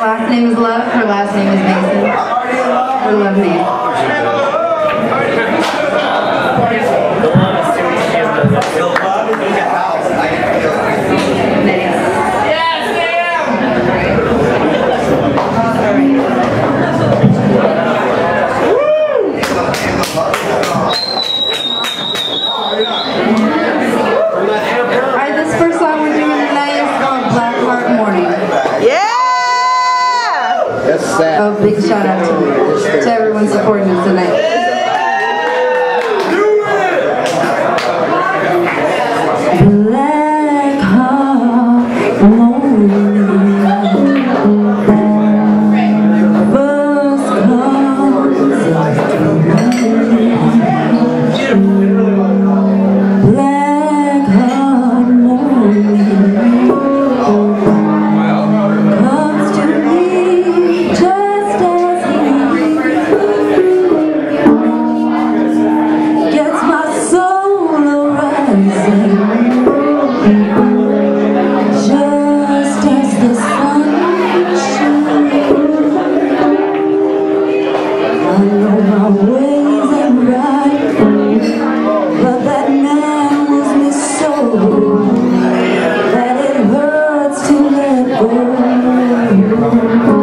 last name is Love, her last name is Mason. Her love name. Alright, this first song we're doing tonight is called Blackheart Morning. Yeah! That's sad. Oh, big shout out to everyone supporting us tonight. Blackheart morning. First comes Blackheart morning comes to me just as he gets my soul arising. Just as the sun shines, I know my ways ain't right, but that man was me so that it hurts to let go.